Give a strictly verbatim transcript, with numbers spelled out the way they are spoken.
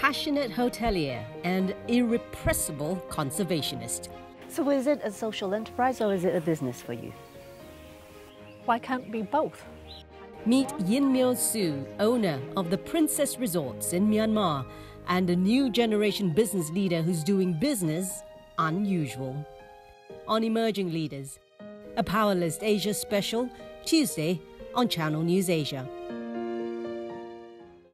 passionate hotelier and irrepressible conservationist. So is it a social enterprise or is it a business for you? Why can't it be both? Meet Yin Myo Su, owner of the Princess Resorts in Myanmar, and a new generation business leader who's doing business unusual. On Emerging Leaders, a Power List Asia special, Tuesday on Channel News Asia.